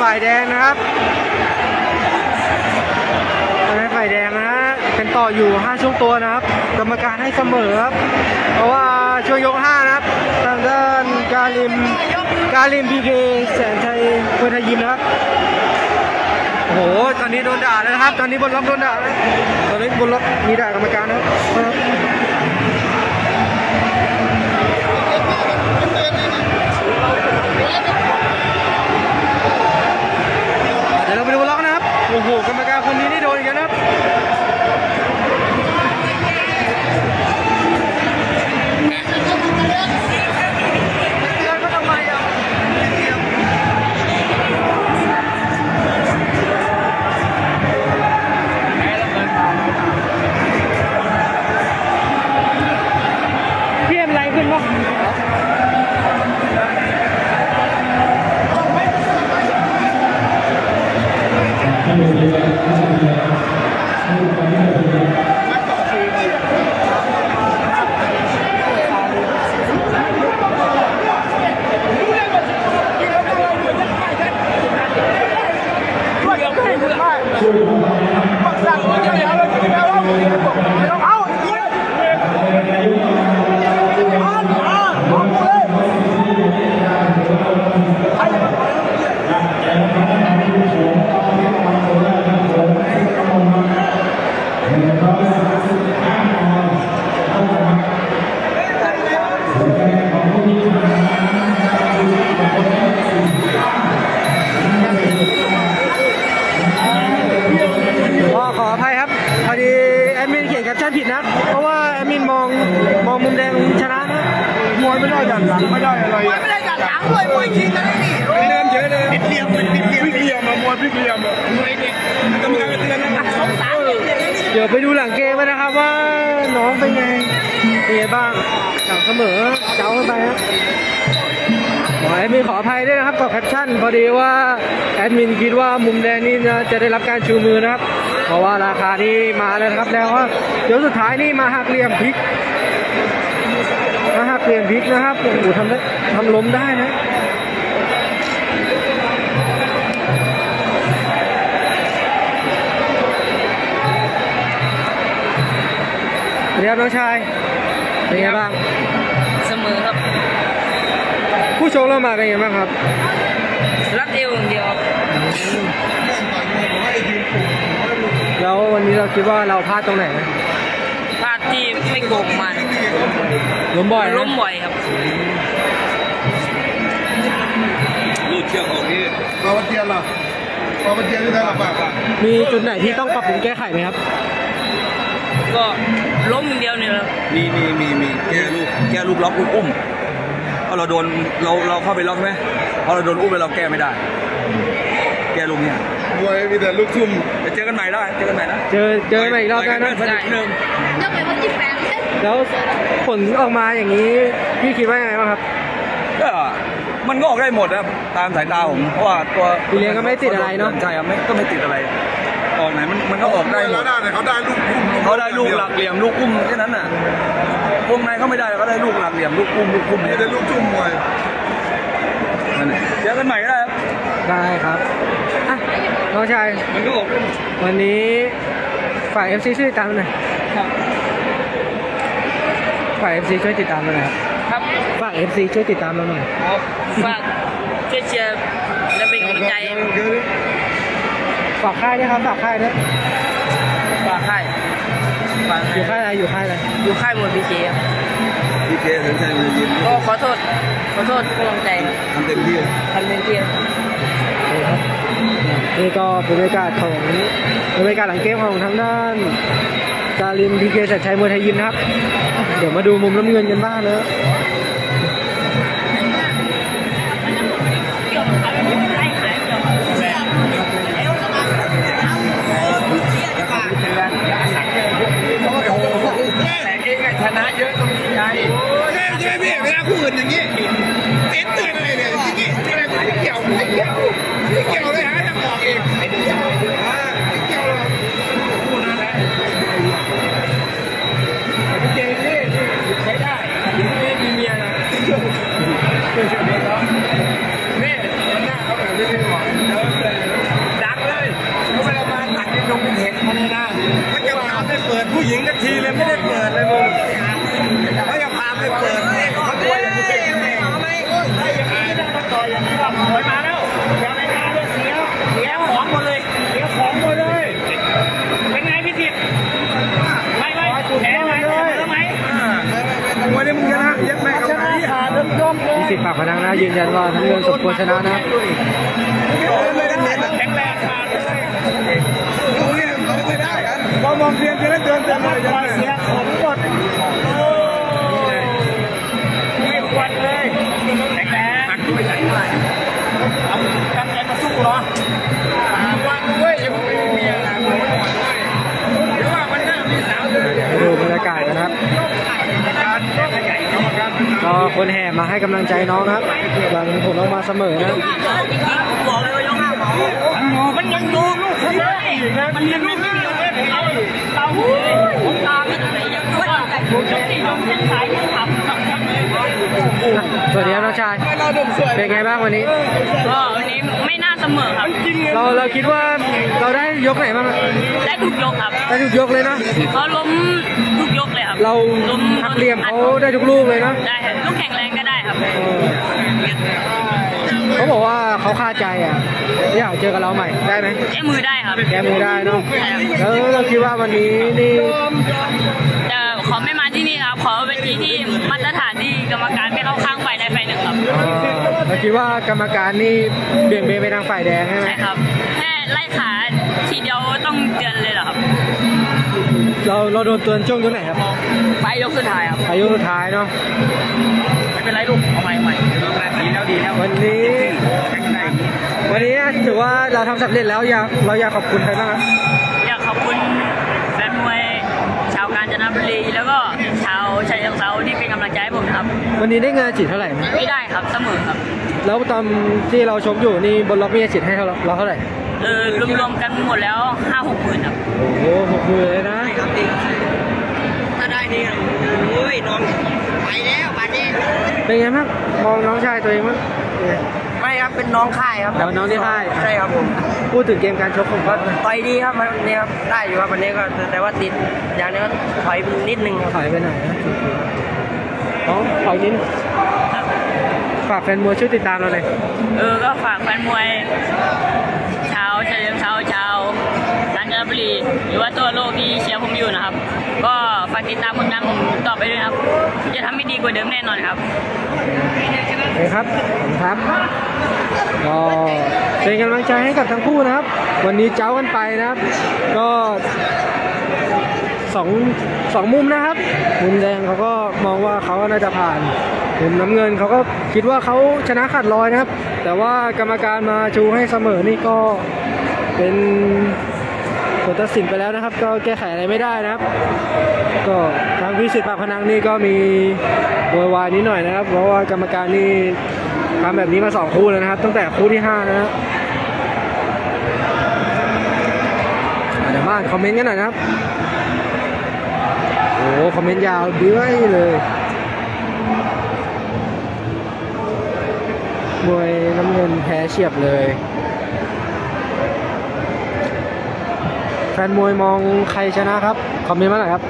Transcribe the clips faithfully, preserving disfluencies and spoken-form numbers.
ฝ่ายแดงนะครับฝ่ายแดงนะเป็นต่ออยู่ห้าช่วงตัวนะครับกรรมการให้เสมอครับเพราะว่าช่วงยกห้านะครับทางด้านกาลิมกาลิมพีเคแสนชัยเพื่อไทยยิมนะครับโอ้โหตอนนี้โดนด่าแล้วนะครับตอนนี้บนล็อกโดนด่าแล้วตอนนี้บนล็อกมีด่ากรรมการนะครับเดี๋ยวเราไปดูล็อกนะครับโอ้โหกรรมการคนนี้นี่โดนอีกแล้วนะครับพี่เอ็มไรขึ้นวะผิดนะเพราะว่าแอดมินมองมองมุมแดงชนะนะมวยไม่ได้ดันหลังไม่ได้อะไรมวยไม่ได้ดันหลังมวยมวยชิงกันนี่เดินเยอะเลยปิดเหลี่ยมปิดเหลี่ยมปิดเหลี่ยมมามวยปิดเหลี่ยมมวยเนี่ยกรรมการเตือนนะสงสารเดี๋ยวไปดูหลังเกมนะครับว่าน้องเป็นไงเป็นไงบ้างหลังเสมอเจ้าไปครับขอแอดมินขออภัยด้วยนะครับกับแคปชั่นพอดีว่าแอดมินคิดว่ามุมแดงนี่จะได้รับการชูมือนะครับเพราะว่าราคาที่มาแล้วครับแล้วว่าเดี๋ยวสุดท้ายนี่มาหักเหลี่ยมพลิกมาหักเหลี่ยมพลิกนะครับโอ้โหทำได้ทำล้มได้นะเรียบน้องชายเป็นไงบ้างเสมอครับผู้ชมเรามาเป็นไงบ้างครับรัดเอวอย่างเดียวแล้ววันนี้เราคิดว่าเราพลาดตรงไหนพลาดที่ไม่โกงมันล้มบ่อยล้มบ่อยครับลูกเชือกออกนี่ปาเทียนล่ะปาเทียนที่ได้หรือเปล่ามีจุดไหนที่ต้องปรับปรุงแก้ไขไหมครับก็ล้มอย่างเดียวเนี่ยครับมีมีมีมีแก้ลูกแก้ลูกล็อกลูกอุ้มเพราะเราโดนเราเราเข้าไปล็อกไหมเพราะเราโดนอุ้มไปเราแก้ไม่ได้แก้ลูกเนี่ยมวยมีแต่ลูกทุ่มจะเจอกันใหม่ได้เจอกันใหม่นะเจอเจอใหม่อีกรอบได้นะได้เดิมเจอไปวันที่แปดแล้วผลออกมาอย่างนี้พี่คิดว่าไงบ้างครับก็มันก็ออกได้หมดนะตามสายตาผมเพราะว่าตัวพี่เลี้ยงก็ไม่ติดอะไรเนาะใช่ครับไม่ก็ไม่ติดอะไรออกไหนมันมันก็ออกได้หมดเขาได้ลูกอุ้มเขาได้ลูกหลักเหลี่ยมลูกอุ้มแค่นั้นน่ะวงในเขาไม่ได้เขาได้ลูกหลักเหลี่ยมลูกอุ้มลูกอุ้มไม่ได้ลูกจุ่มมวยเจอกันใหม่ก็ได้ครับได้ครับอ่ะน้องชายมันก็ออกวันนี้ฝ่าย เอฟ ซี ช่วยติดตามหน่อยฝ่าย เอฟ ซี ช่วยติดตามเราหน่อยครับฝ่าย เอฟ ซี ช่วยติดตามเราหน่อยฝากช่วยเชียร์และเป็นกำลังใจฝากค่ายด้วยครับฝากค่ายด้วยฝากค่ายอยู่ค่ายอะไรอยู่ค่ายอะไรอยู่ค่ายมวยพีเคครับพีเคถึงใจมันยินก็ขอโทษขอโทษกำลังใจทำเต็มที่ทำเต็มที่นี่ก็เป็นบรรยากาศของบรรยากาศหลังเกมของทางด้านกาลิมพีเคแสนชัยมวยไทยยิมนะครับเดี๋ยวมาดูมุมน้ำเงินกันบ้างนะชนะเยอะตรงนี้ไงใช่ใช่พี่เวลาคู่อื่นอย่างนี้เต้นเตือนอะไรเนี่ยอย่างนี้อะไรไม่เกี่ยวไม่เกี่ยวไม่เกี่ยวเลยฮะจะบอกเองไม่เกี่ยวไม่เกี่ยวเลยพูดนั่นแหละพี่เจนี่ใช้ได้พนังนะยืนยันว่าน้ำเงินสมควรชนะนะครับแข็งแรงขาดเลยดูเนี่ยเขาไม่ได้กันพอมองเพียงจะได้เดินเดินไปจะเสียของหมดไม่ควันเลยแข็งแรงหักด้วยหักด้วยเอาตั้งใจมาสู้เหรอวันด้วยยังไม่มีอะไรมันหมดด้วยหรือว่ามันน่ามีสาวเลยดูบรรยากาศนะครับก็คนแห่มาให้กำลังใจน้องนะครับหลังผลออกมาเสมอนะบอกเลยว่ายกห้ามันยังดูลูกมันยังไม่มีเลยเราผมตามไม่ยังดูว่าผมจะตีลงเส้นสายที่ขับสวัสดีครับน้องชายเป็นไงบ้างวันนี้ก็วันนี้ไม่น่าเสมอครับเราเราคิดว่าเราได้ยกไหนบ้างได้ทุกยกครับได้ทุกยกเลยนะเขาล้มทุกยกเลยครับเราหักเหลี่ยมเขาได้ทุกลูกเลยนะได้ลูกแข็งแรงก็ได้ครับเขาบอกว่าเขาคาใจอ่ะอยากเจอกับเราใหม่ได้ไหมแก้มือได้ครับแก้มือได้เนาะแล้วเราคิดว่าวันนี้นี่จะขอไม่มาที่นี่ครับขอเวทีที่มาตรฐานที่กรรมการไม่เข้าข้างฝ่ายใดฝ่ายหนึ่งครับเราคิดว่ากรรมการนี่เบี่ยงเบนไปทางฝ่ายแดงใช่ไหมใช่ครับแค่ไล่ขาทีเดียวต้องเตือนเลยเหรอครับเราเราโดนเตือนช่วงตัวไหนครับไปยกสุดท้ายครับไปยกสุดท้ายเนาะไม่เป็นไรลูกเอาใหม่ใหม่ดีแล้วดีแล้ววันนี้วันนี้ถือว่าเราทำสำเร็จแล้วอยากเราอยากขอบคุณใครบ้างครับอยากขอบคุณแฟนมวยชาวกาญจนบุรีแล้วก็ชาวชัยเทราที่เป็นกำลังใจให้ผมครับวันนี้ได้เงินจิตเท่าไหร่ไม่ได้ครับเสมอครับแล้วตอนที่เราชกอยู่นี่บนล็อกมีจิตให้เราเราเท่าไหร่เออรวมๆกันหมดแล้วห้าหกหมื่นครับโอ้โหหกหมื่นเลยนะถ้าได้นี่โอ้ยน้องไปแล้วบัดนี้เป็นไงบ้างมองน้องชายตัวเองมั้ยไม่ครับเป็นน้องค่ายครับน้องที่ค่ายใช่ครับผมพูดถึงเกมการชกผมก็ต่อยดีครับวันนี้ครับได้อยู่ครับวันนี้ก็แต่ว่าติดอย่างนี้ก็ถอยนิดนึงครับถอยไปไหนนะน้องถอยนิดฝากแฟนมวยช่วยติดตามเราเลยเออก็ฝากแฟนมวยชาวเฉลิมชาวชาวกาญจนบุรีหรือว่าตัวโลกที่เชียร์ผมอยู่นะครับก็ฝากติดตามผลงานผมต่อไปด้วยครับจะทำให้ดีกว่าเดิมแน่นอนครับโอเคครับครับก็เป็นกำลังใจให้กับทั้งคู่นะครับวันนี้เจ้ากันไปนะครับก็สองสองมุมนะครับมุมแดงเขาก็มองว่าเขาน่าจะผ่านมุมน้ำเงินเขาก็คิดว่าเขาชนะขาดลอยนะครับแต่ว่ากรรมการมาชูให้เสมอนี่ก็เป็นผลตัดสินไปแล้วนะครับก็แก้ไขอะไรไม่ได้นะครับก็ทางพิสิทธิ์ปากพนังนี่ก็มีโวยวายนิดหน่อยนะครับเพราะว่ากรรมการนี่ทำแบบนี้มาสองคู่แล้วนะครับตั้งแต่คู่ที่ห้านะครับเดี๋ยวมาคอมเมนต์กันหน่อยนะครับโอ้คอมเมนต์ยาวเบื้อยเลยมวยน้ำเงินแพ้เฉียบเลยแฟนมวยมองใครชนะครับคอมเมนต์มาหน่อยครับ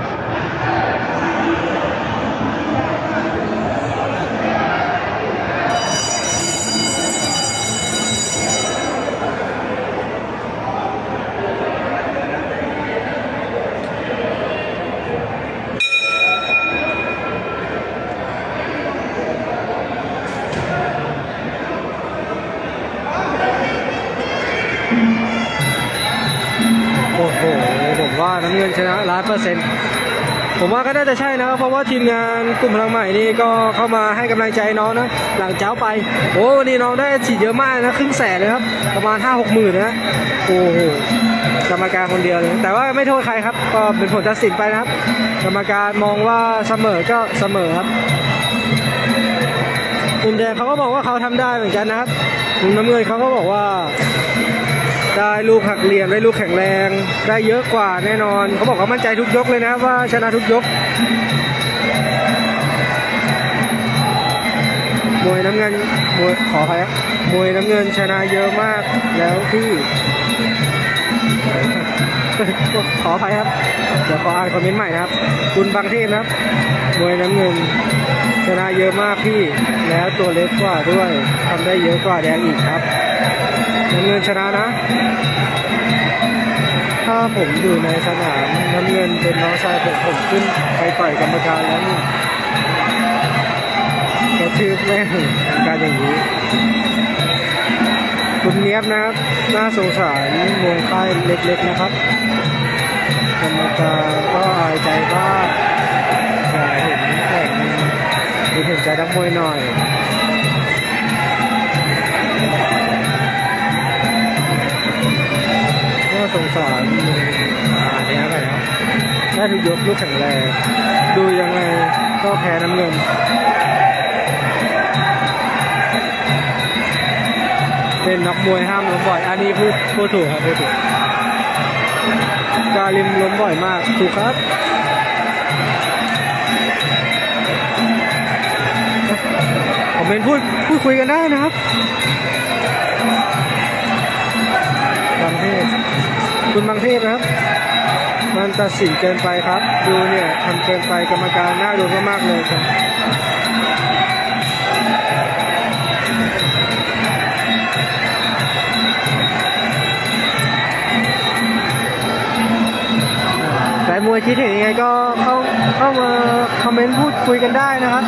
โอ้โหผมว่าน้ำเงินชนะล้านเปอร์เซ็นต์ผมว่าก็น่าจะใช่นะครับเพราะว่าทีมงานกลุ่มพลังใหม่นี่ก็เข้ามาให้กำลังใจน้องนะหลังเจ้าไปโอ้วันนี้น้องได้ฉีดเยอะมากนะครึ่งแสนเลยครับประมาณห้าหกหมื่นนะโอ้โหกรรมการคนเดียวเลยแต่ว่าไม่โทษใครครับก็เป็นผลตัดสินไปนะครับกรรมการมองว่าเสมอก็เสมอครับมุมแดงเขาก็บอกว่าเขาทำได้เหมือนกันนะครับมุมน้ำเงินเขาก็บอกว่าได้ลูกหักเหลี่ยมได้ลูกแข็งแรงได้เยอะกว่าแน่นอนเขาบอกเขามั่นใจทุกยกเลยนะว่าชนะทุกยกมวยน้ำเงินมวยขอใครครับมวยน้ำเงินชนะเยอะมากแล้วที่ขอใครครับเดี๋ยวขออ่านคอมเมนต์ใหม่นะครับคุณบางเทพนะครับมวยน้ำเงินชนะเยอะมากพี่แล้วตัวเล็กกว่าด้วยทำได้เยอะกว่าแดงอีกครับน้ำเงินชนะนะถ้าผมอยู่ในสนามน้ำเงินเป็นน้องชายผมผมขึ้นไปต่อยกรรมการแล้วนี่แกระทืบแม่งการอย่างนี้คุณเนียบนะครับน่าสงสารวงค่ายเล็กๆนะครับกรรมการก็อายใจบ้างอยากเห็นแข่งมีเห็นใจนักมวยหน่อยน่าสงสารอันนี้อะไรครับได้ทุกยกลูกแข็งแรงดูยังไงก็แพ้น้ำเงินเป็นนักมวยห้ามล้มบ่อยอันนี้พูดพูดถูกครับพูดถูกกาลิมล้มบ่อยมากถูกครับคอมเมนต์พูดพูดคุยกันได้นะครับบางเทพคุณบางเทพนะครับมันตัดสินเกินไปครับดูเนี่ยทำเกินไปกรรมการน่าดูมากๆเลยครับแฟนมวยคิดเห็นยังไงก็เข้าเข้ามาคอมเมนต์พูดคุยกันได้นะครับ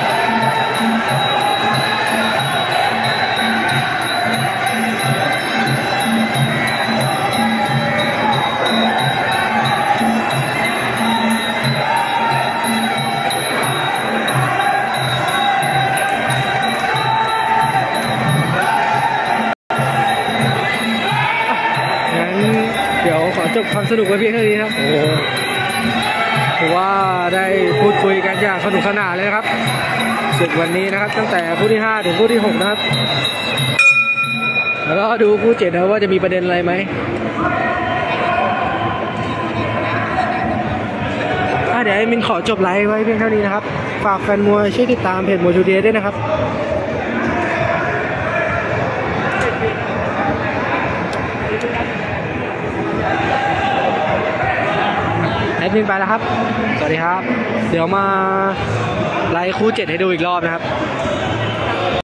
เดี๋ยวขอจบความสนุกไว้เพียงเท่านี้ครับโอ้ถือว่าได้พูดคุยกันอย่างสนุกสนานเลยนะครับศึกวันนี้นะครับตั้งแต่คู่ที่ห้าถึงคู่ที่หกนะครับแล้วก็ดูคู่เจ็ดนะว่าจะมีประเด็นอะไรไหมเดี๋ยวมินขอจบไลฟ์ไว้เพียงเท่านี้นะครับฝากแฟนมวยช่วยติดตามเพจมวยทูเดย์ด้วยนะครับแอดมินไปแล้วครับสวัสดีครับเดี๋ยวมาไลฟ์คู่เจ็ดให้ดูอีกรอบนะครับ